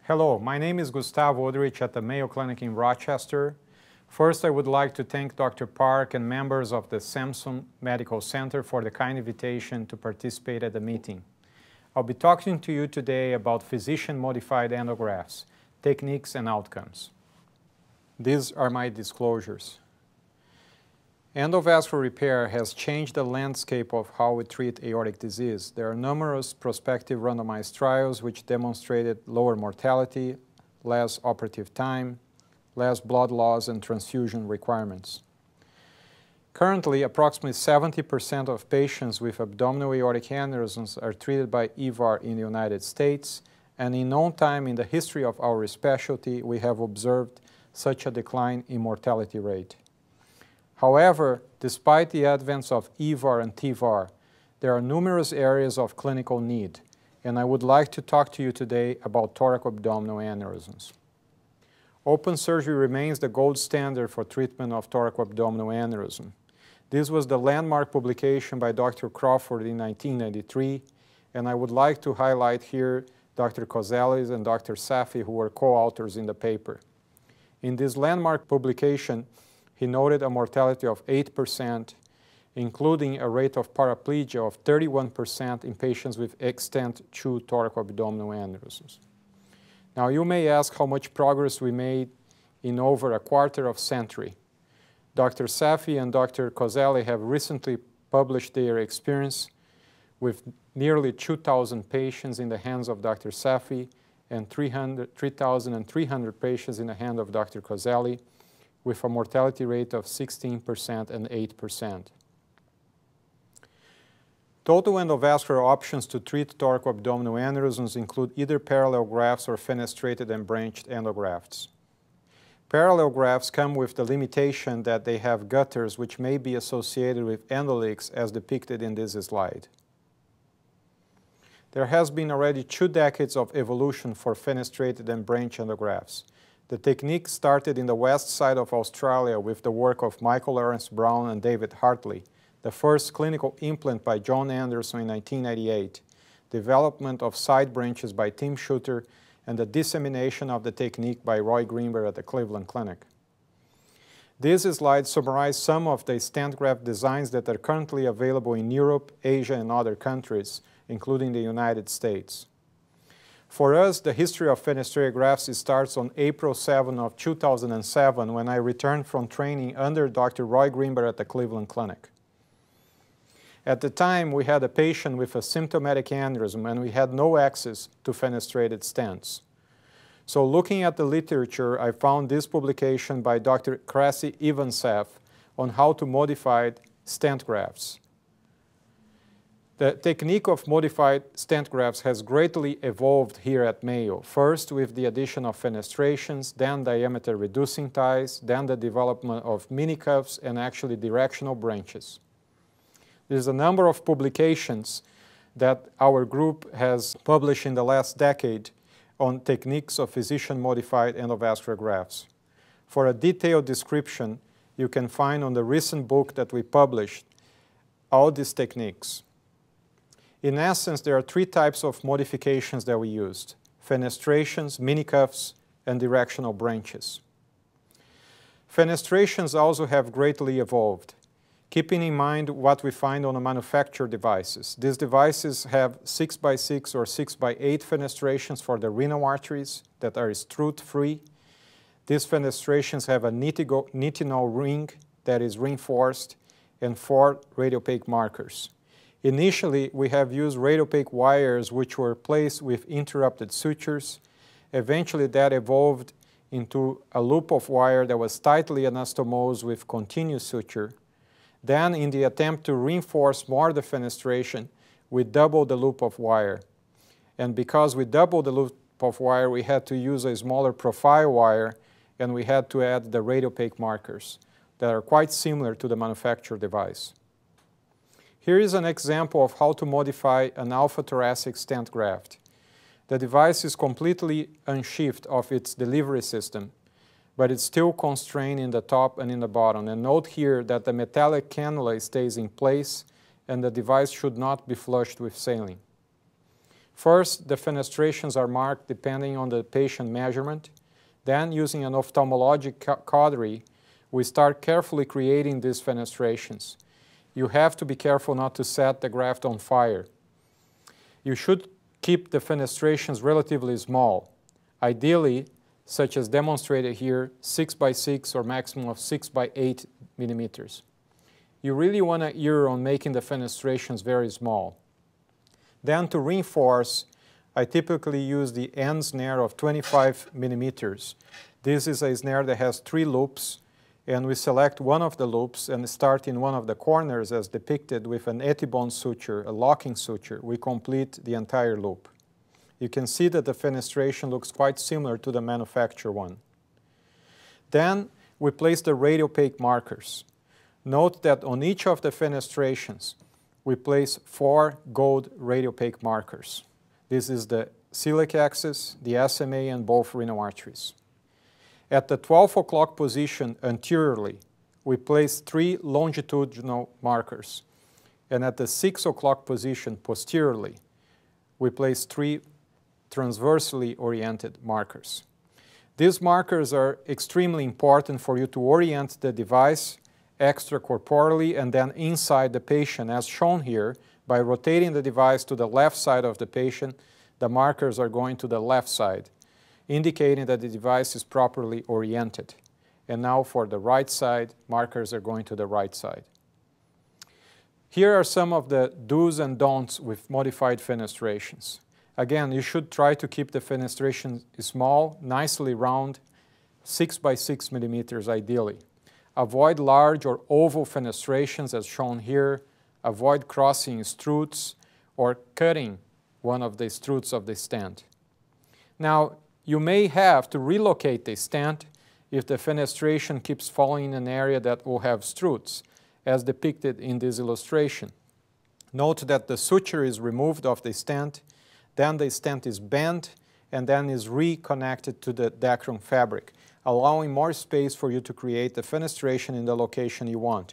Hello, my name is Gustavo Oderich at the Mayo Clinic in Rochester. First, I would like to thank Dr. Park and members of the Samsung Medical Center for the kind invitation to participate at the meeting. I'll be talking to you today about physician-modified endografts, techniques and outcomes. These are my disclosures. Endovascular repair has changed the landscape of how we treat aortic disease. There are numerous prospective randomized trials which demonstrated lower mortality, less operative time, less blood loss and transfusion requirements. Currently, approximately 70% of patients with abdominal aortic aneurysms are treated by EVAR in the United States, and in no time in the history of our specialty, we have observed such a decline in mortality rate. However, despite the advance of EVAR and TVAR, there are numerous areas of clinical need, and I would like to talk to you today about thoracoabdominal aneurysms. Open surgery remains the gold standard for treatment of thoracoabdominal aneurysm. This was the landmark publication by Dr. Crawford in 1993, and I would like to highlight here Dr. Kozelis and Dr. Safi, who were co-authors in the paper. In this landmark publication, he noted a mortality of 8%, including a rate of paraplegia of 31% in patients with extent 2 thoracoabdominal aneurysms. Now, you may ask how much progress we made in over a quarter of century. Dr. Safi and Dr. Kozeli have recently published their experience with nearly 2,000 patients in the hands of Dr. Safi and 3,300 patients in the hand of Dr. Kozeli, with a mortality rate of 16% and 8%. Total endovascular options to treat thoracoabdominal aneurysms include either parallel grafts or fenestrated and branched endografts. Parallel grafts come with the limitation that they have gutters which may be associated with endoleaks as depicted in this slide. There has been already 2 decades of evolution for fenestrated and branched endografts. The technique started in the west side of Australia with the work of Michael Lawrence Brown and David Hartley, the first clinical implant by John Anderson in 1998, development of side branches by Tim Schutter, and the dissemination of the technique by Roy Greenberg at the Cleveland Clinic. These slides summarize some of the stent graft designs that are currently available in Europe, Asia, and other countries, including the United States. For us, the history of fenestrated grafts starts on April 7 of 2007 when I returned from training under Dr. Roy Greenberg at the Cleveland Clinic. At the time, we had a patient with a symptomatic aneurysm and we had no access to fenestrated stents. So looking at the literature, I found this publication by Dr. Krasi Ivansev on how to modify stent grafts. The technique of modified stent grafts has greatly evolved here at Mayo, first with the addition of fenestrations, then diameter reducing ties, then the development of mini cuffs and actually directional branches. There's a number of publications that our group has published in the last decade on techniques of physician-modified endovascular grafts. For a detailed description, you can find on the recent book that we published all these techniques. In essence, there are 3 types of modifications that we used: fenestrations, mini cuffs, and directional branches. Fenestrations also have greatly evolved, keeping in mind what we find on the manufactured devices. These devices have 6x6 or 6x8 fenestrations for the renal arteries that are strut-free. These fenestrations have a nitinol ring that is reinforced and 4 radiopaque markers. Initially, we have used radiopaque wires which were placed with interrupted sutures. Eventually, that evolved into a loop of wire that was tightly anastomosed with continuous suture. Then, in the attempt to reinforce more the fenestration, we doubled the loop of wire. And because we doubled the loop of wire, we had to use a smaller profile wire, and we had to add the radiopaque markers that are quite similar to the manufactured device. Here is an example of how to modify an alpha-thoracic stent graft. The device is completely unsheathed of its delivery system, but it's still constrained in the top and in the bottom. And note here that the metallic cannula stays in place and the device should not be flushed with saline. First, the fenestrations are marked depending on the patient measurement. Then, using an ophthalmologic cautery, we start carefully creating these fenestrations. You have to be careful not to set the graft on fire. You should keep the fenestrations relatively small, ideally, such as demonstrated here, 6 by 6 or maximum of 6 by 8 millimeters. You really want to err on making the fenestrations very small. Then to reinforce, I typically use the end snare of 25 millimeters. This is a snare that has 3 loops, and we select one of the loops and start in one of the corners as depicted with an Ethibond suture, a locking suture. We complete the entire loop. You can see that the fenestration looks quite similar to the manufacturer one. Then we place the radiopaque markers. Note that on each of the fenestrations, we place 4 gold radiopaque markers. This is the celiac axis, the SMA, and both renal arteries. At the 12 o'clock position anteriorly, we place 3 longitudinal markers. And at the 6 o'clock position posteriorly, we place 3 transversely oriented markers. These markers are extremely important for you to orient the device extracorporeally and then inside the patient, as shown here. By rotating the device to the left side of the patient, the markers are going to the left side, indicating that the device is properly oriented. And now for the right side, markers are going to the right side. Here are some of the do's and don'ts with modified fenestrations. Again, you should try to keep the fenestration small, nicely round, 6 by 6 millimeters ideally. Avoid large or oval fenestrations as shown here. Avoid crossing struts or cutting one of the struts of the stent. Now, you may have to relocate the stent if the fenestration keeps falling in an area that will have struts, as depicted in this illustration. Note that the suture is removed of the stent, then the stent is bent, and then is reconnected to the dacron fabric, allowing more space for you to create the fenestration in the location you want.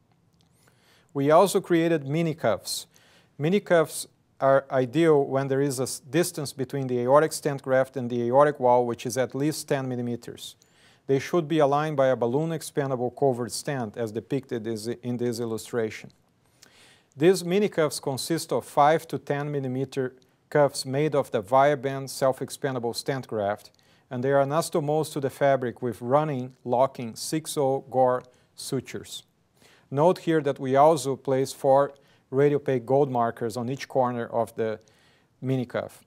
We also created mini cuffs. Mini cuffs are ideal when there is a distance between the aortic stent graft and the aortic wall, which is at least 10 millimeters. They should be aligned by a balloon expandable covered stent, as depicted in this illustration. These mini cuffs consist of 5 to 10 millimeter cuffs made of the Viaband self-expandable stent graft, and they are anastomosed to the fabric with running, locking 6/0 Gore sutures. Note here that we also place 4 radiopaque gold markers on each corner of the mini cuff.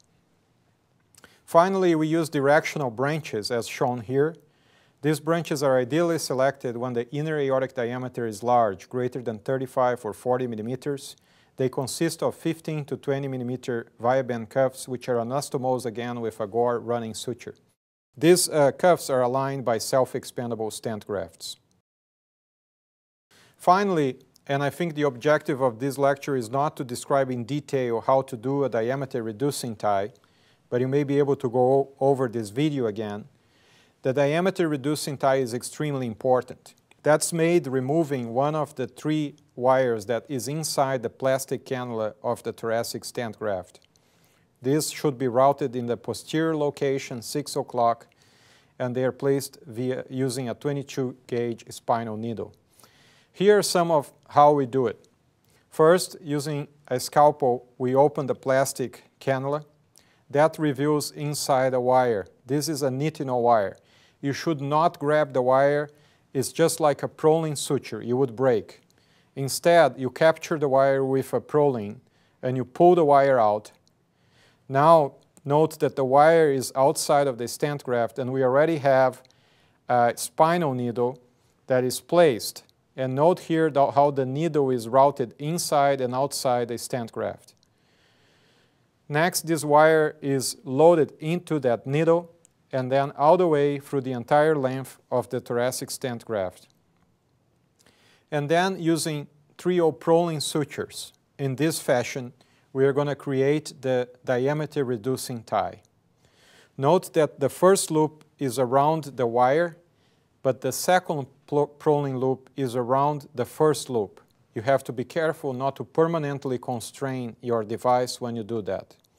Finally, we use directional branches as shown here. These branches are ideally selected when the inner aortic diameter is large, greater than 35 or 40 millimeters. They consist of 15 to 20 millimeter Viaband cuffs, which are anastomosed again with a Gore running suture. These cuffs are aligned by self-expandable stent grafts. Finally, and I think the objective of this lecture is not to describe in detail how to do a diameter reducing tie, but you may be able to go over this video again. The diameter reducing tie is extremely important. That's made removing one of the 3 wires that is inside the plastic cannula of the thoracic stent graft. This should be routed in the posterior location, 6 o'clock, and they are placed using a 22 gauge spinal needle. Here are some of how we do it. First, using a scalpel, we open the plastic cannula. That reveals inside a wire. This is a nitinol wire. You should not grab the wire. It's just like a Prolene suture. You would break. Instead, you capture the wire with a Prolene and you pull the wire out. Now, note that the wire is outside of the stent graft and we already have a spinal needle that is placed. And note here how the needle is routed inside and outside the stent graft. Next, this wire is loaded into that needle and then all the way through the entire length of the thoracic stent graft. And then using 3/0 Prolene sutures in this fashion, we are going to create the diameter reducing tie. Note that the first loop is around the wire, but the second Prolene loop is around the first loop. You have to be careful not to permanently constrain your device when you do that.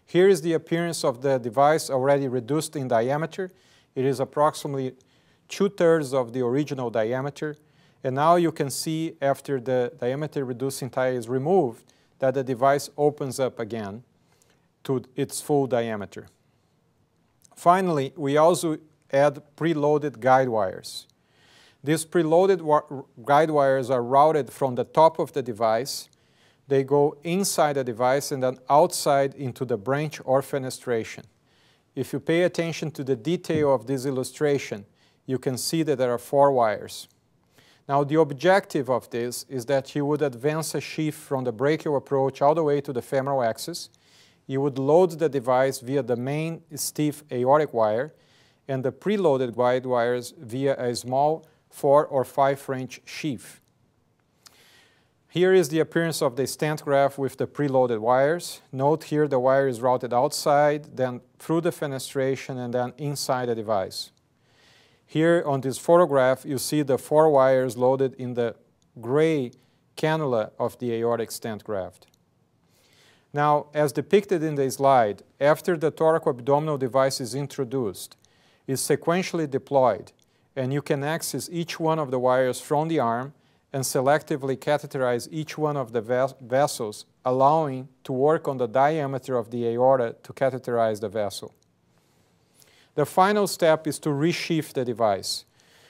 Here is the appearance of the device already reduced in diameter. It is approximately 2/3 of the original diameter. And now you can see after the diameter reducing tie is removed that the device opens up again to its full diameter. Finally, we also add preloaded guide wires. These preloaded guide wires are routed from the top of the device. They go inside the device and then outside into the branch or fenestration. If you pay attention to the detail of this illustration, you can see that there are 4 wires. Now, the objective of this is that you would advance a sheath from the brachial approach all the way to the femoral axis. You would load the device via the main stiff aortic wire and the preloaded guide wires via a small 4 or 5 French sheath. Here is the appearance of the stent graft with the preloaded wires. Note here the wire is routed outside, then through the fenestration, and then inside the device. Here on this photograph, you see the 4 wires loaded in the gray cannula of the aortic stent graft. Now, as depicted in the slide, after the thoracoabdominal device is introduced, it's sequentially deployed, and you can access each one of the wires from the arm and selectively catheterize each one of the vessels, allowing to work on the diameter of the aorta to catheterize the vessel. The final step is to resheath the device.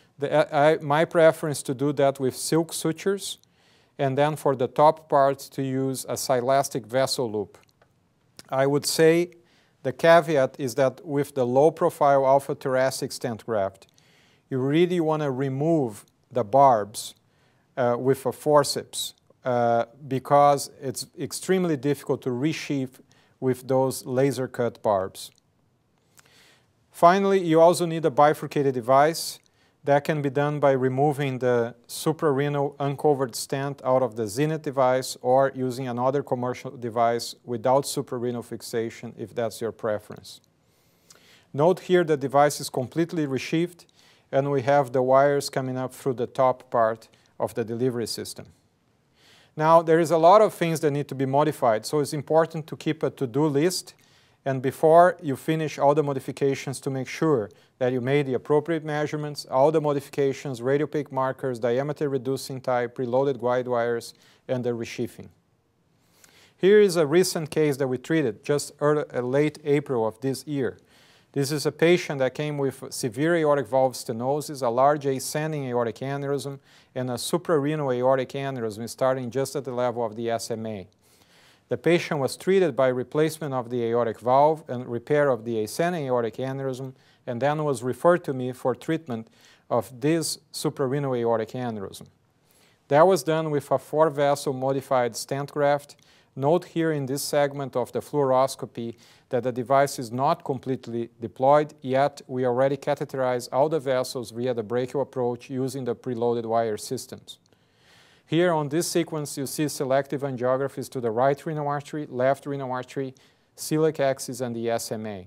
My preference to do that with silk sutures, and then for the top part to use a silastic vessel loop. I would say the caveat is that with the low-profile alpha-thoracic stent graft, you really want to remove the barbs with a forceps because it's extremely difficult to resheath with those laser-cut barbs. Finally, you also need a bifurcated device. That can be done by removing the suprarenal uncovered stent out of the Zenith device or using another commercial device without suprarenal fixation if that's your preference. Note here the device is completely resheathed and we have the wires coming up through the top part of the delivery system. Now, there is a lot of things that need to be modified, so it's important to keep a to-do list and before you finish all the modifications to make sure that you made the appropriate measurements, all the modifications, radiopaque markers, diameter reducing type, preloaded guide wires, and the resheathing. Here is a recent case that we treated just late April of this year. This is a patient that came with severe aortic valve stenosis, a large ascending aortic aneurysm, and a suprarenal aortic aneurysm starting just at the level of the SMA. The patient was treated by replacement of the aortic valve and repair of the ascending aortic aneurysm, and then was referred to me for treatment of this suprarenal aortic aneurysm. That was done with a 4-vessel modified stent graft. Note here in this segment of the fluoroscopy that the device is not completely deployed, yet we already catheterize all the vessels via the brachial approach using the preloaded wire systems. Here on this sequence, you see selective angiographies to the right renal artery, left renal artery, celiac axis, and the SMA.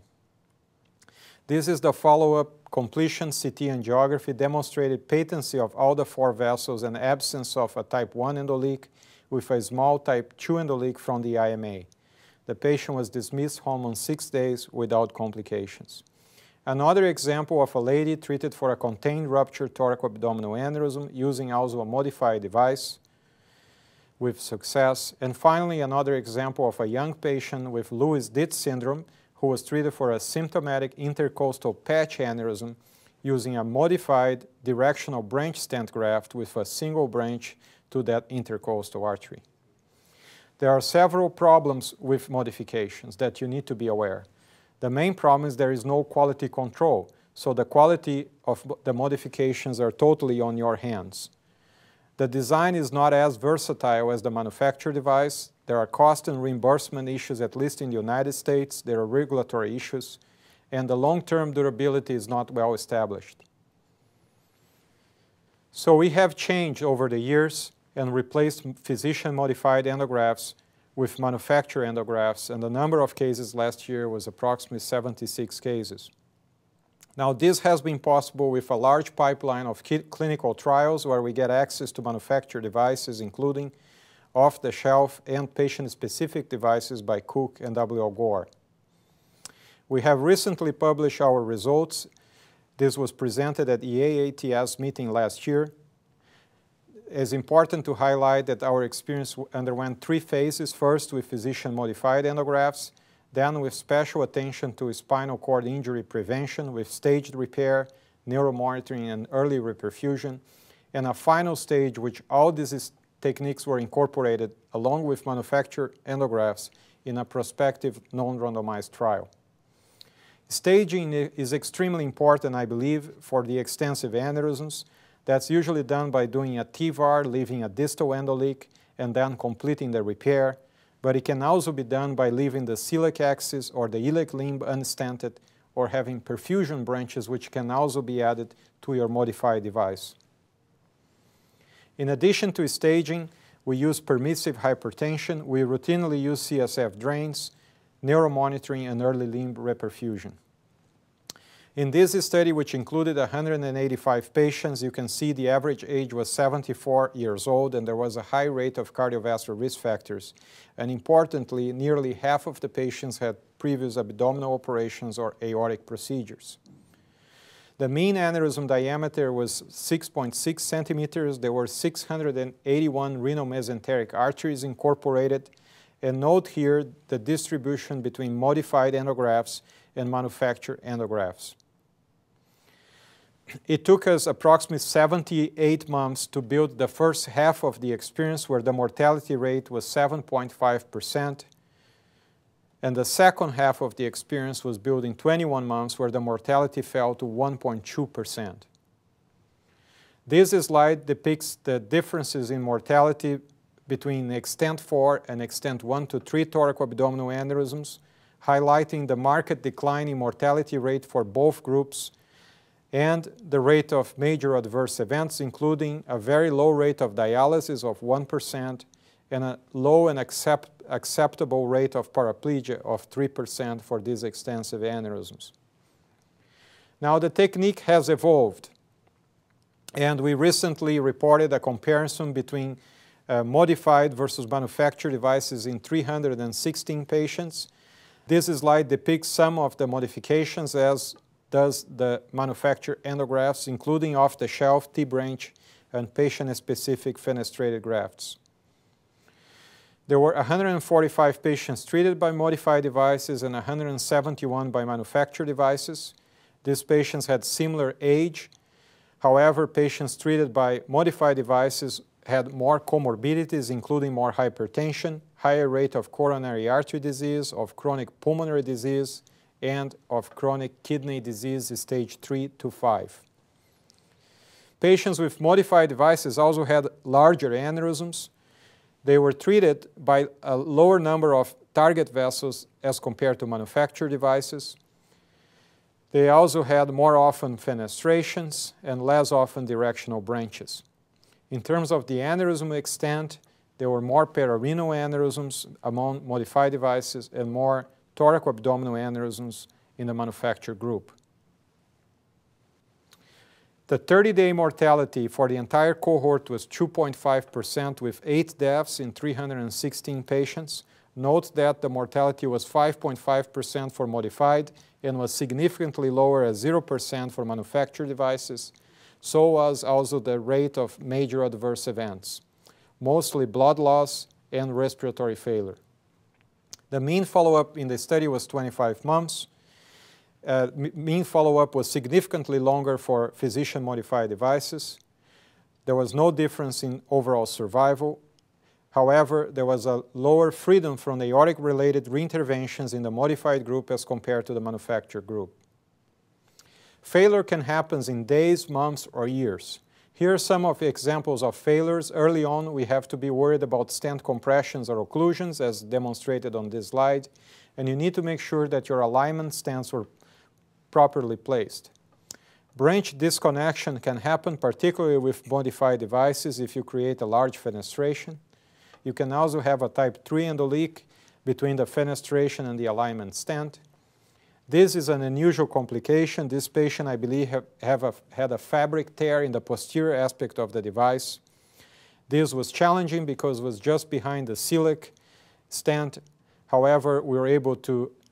This is the follow-up completion CT angiography demonstrated patency of all the 4 vessels and absence of a type 1 endoleak with a small type 2 endoleak from the IMA. The patient was dismissed home on 6 days without complications. Another example of a lady treated for a contained ruptured thoracoabdominal aneurysm using also a modified device with success. And finally, another example of a young patient with Lewis-Dietz syndrome who was treated for a symptomatic intercostal patch aneurysm using a modified directional branch stent graft with a single branch to that intercostal artery. There are several problems with modifications that you need to be aware. The main problem is there is no quality control, so the quality of the modifications are totally on your hands. The design is not as versatile as the manufactured device. There are cost and reimbursement issues, at least in the United States. There are regulatory issues, and the long-term durability is not well established. So we have changed over the years and replaced physician-modified endografts with manufactured endografts, and the number of cases last year was approximately 76 cases. Now, this has been possible with a large pipeline of clinical trials where we get access to manufactured devices, including off-the-shelf and patient-specific devices by Cook and W.L. Gore. We have recently published our results. This was presented at the AATS meeting last year. It's important to highlight that our experience underwent 3 phases, first with physician-modified endografts, then with special attention to spinal cord injury prevention with staged repair, neuromonitoring, and early reperfusion, and a final stage which all these techniques were incorporated along with manufactured endografts in a prospective non-randomized trial. Staging is extremely important, I believe, for the extensive aneurysms. That's usually done by doing a TVAR, leaving a distal endoleak, and then completing the repair. But it can also be done by leaving the celiac axis or the iliac limb unstented, or having perfusion branches which can also be added to your modified device. In addition to staging, we use permissive hypertension. We routinely use CSF drains, neuromonitoring, and early limb reperfusion. In this study, which included 185 patients, you can see the average age was 74 years old, and there was a high rate of cardiovascular risk factors. And importantly, nearly half of the patients had previous abdominal operations or aortic procedures. The mean aneurysm diameter was 6.6 centimeters. There were 681 renal mesenteric arteries incorporated. And note here the distribution between modified endografts and manufactured endografts. It took us approximately 78 months to build the first half of the experience, where the mortality rate was 7.5%. And the second half of the experience was built in 21 months, where the mortality fell to 1.2%. This slide depicts the differences in mortality between extent 4 and extent 1 to 3 thoracoabdominal aneurysms, highlighting the marked decline in mortality rate for both groups and the rate of major adverse events, including a very low rate of dialysis of 1% and a low and acceptable rate of paraplegia of 3% for these extensive aneurysms. Now, the technique has evolved, and we recently reported a comparison between modified versus manufactured devices in 316 patients. This slide depicts some of the modifications, as does the manufactured endografts, including off-the-shelf T-branch and patient-specific fenestrated grafts. There were 145 patients treated by modified devices and 171 by manufactured devices. These patients had similar age. However, patients treated by modified devices had more comorbidities, including more hypertension, higher rate of coronary artery disease, of chronic pulmonary disease, and of chronic kidney disease stage 3 to 5. Patients with modified devices also had larger aneurysms. They were treated by a lower number of target vessels as compared to manufactured devices. They also had more often fenestrations and less often directional branches. In terms of the aneurysm extent, there were more pararenal aneurysms among modified devices and more thoracoabdominal aneurysms in the manufactured group. The 30-day mortality for the entire cohort was 2.5%, with 8 deaths in 316 patients. Note that the mortality was 5.5% for modified and was significantly lower at 0% for manufactured devices. So was also the rate of major adverse events, mostly blood loss and respiratory failure. The mean follow-up in the study was 25 months. Mean follow-up was significantly longer for physician-modified devices. There was no difference in overall survival. However, there was a lower freedom from the aortic-related reinterventions in the modified group as compared to the manufactured group. Failure can happen in days, months, or years. Here are some of the examples of failures. Early on, we have to be worried about stent compressions or occlusions, as demonstrated on this slide, and you need to make sure that your alignment stents were properly placed. Branch disconnection can happen, particularly with modified devices, if you create a large fenestration. You can also have a type 3 endoleak between the fenestration and the alignment stent. This is an unusual complication. This patient, I believe, had a fabric tear in the posterior aspect of the device. This was challenging because it was just behind the celiac stent. However, we were able to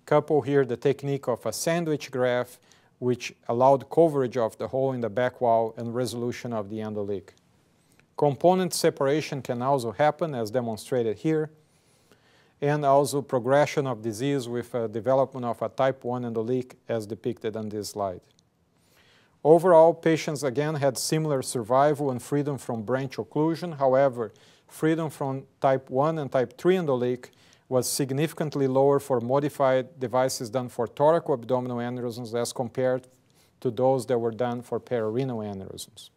couple here the technique of a sandwich graft, which allowed coverage of the hole in the back wall and resolution of the endoleak. Component separation can also happen, as demonstrated here, and also progression of disease with development of a type 1 endoleak, as depicted on this slide. Overall, patients again had similar survival and freedom from branch occlusion. However, freedom from type 1 and type 3 endoleak was significantly lower for modified devices done for thoracoabdominal aneurysms as compared to those that were done for pararenal aneurysms.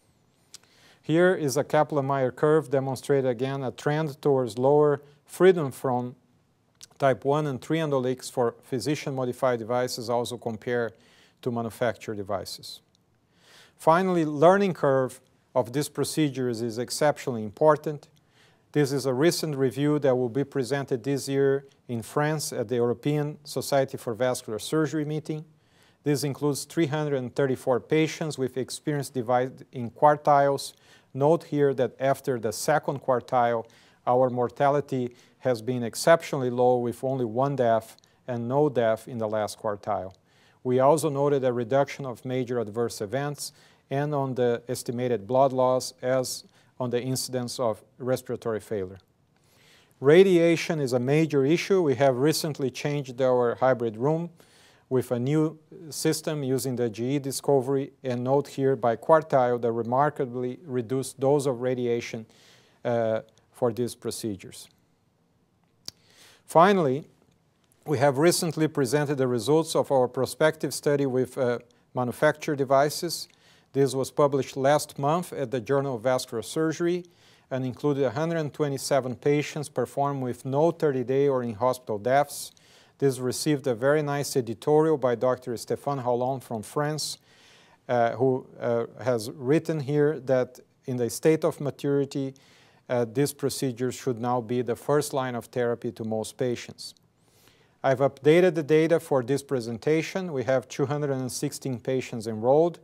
Here is a Kaplan-Meier curve demonstrating again a trend towards lower freedom from type 1 and 3 endoleaks for physician-modified devices also compared to manufactured devices. Finally, learning curve of these procedures is exceptionally important. This is a recent review that will be presented this year in France at the European Society for Vascular Surgery meeting. This includes 334 patients with experience divided in quartiles. Note here that after the second quartile, our mortality has been exceptionally low with only 1 death and no death in the last quartile. We also noted a reduction of major adverse events and on the estimated blood loss as on the incidence of respiratory failure. Radiation is a major issue. We have recently changed our hybrid room with a new system using the GE Discovery, and note here by quartile the remarkably reduced dose of radiation for these procedures. Finally, we have recently presented the results of our prospective study with manufactured devices. This was published last month at the Journal of Vascular Surgery and included 127 patients performed with no 30-day or in-hospital deaths. This received a very nice editorial by Dr. Stéphane Rollon from France, who has written here that in the state of maturity, this procedure should now be the first line of therapy to most patients. I've updated the data for this presentation. We have 216 patients enrolled.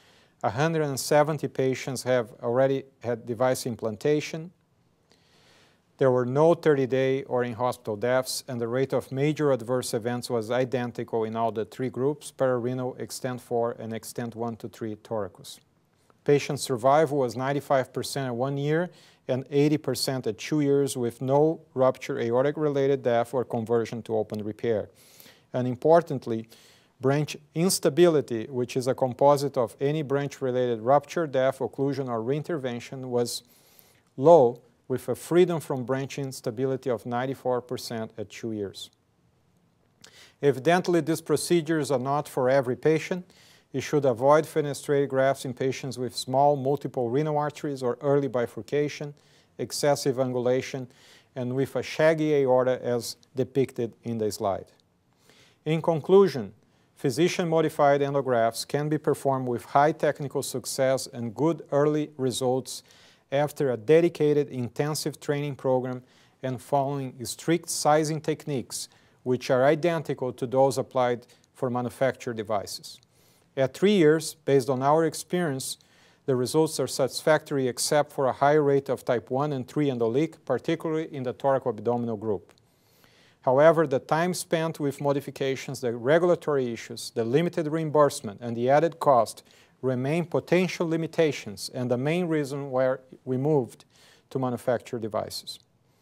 170 patients have already had device implantation. There were no 30-day or in-hospital deaths, and the rate of major adverse events was identical in all the 3 groups, pararenal, extent 4, and extent 1 to 3 thoracus. Patient survival was 95% at 1 year and 80% at 2 years with no rupture aortic-related death or conversion to open repair. And importantly, branch instability, which is a composite of any branch-related rupture, death, occlusion, or reintervention, was low with a freedom from branch instability of 94% at 2 years. Evidently, these procedures are not for every patient. You should avoid fenestrated grafts in patients with small multiple renal arteries or early bifurcation, excessive angulation, and with a shaggy aorta as depicted in the slide. In conclusion, physician-modified endografts can be performed with high technical success and good early results after a dedicated intensive training program and following strict sizing techniques, which are identical to those applied for manufactured devices. At 3 years, based on our experience, the results are satisfactory except for a high rate of type 1 and 3 endoleak, particularly in the thoracoabdominal group. However, the time spent with modifications, the regulatory issues, the limited reimbursement, and the added cost remain potential limitations and the main reason why we moved to manufacture devices.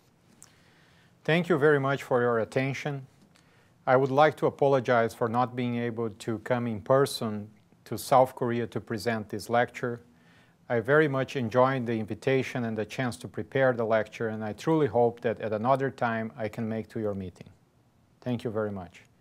Thank you very much for your attention. I would like to apologize for not being able to come in person to South Korea to present this lecture. I very much enjoyed the invitation and the chance to prepare the lecture, and I truly hope that at another time I can make to your meeting. Thank you very much.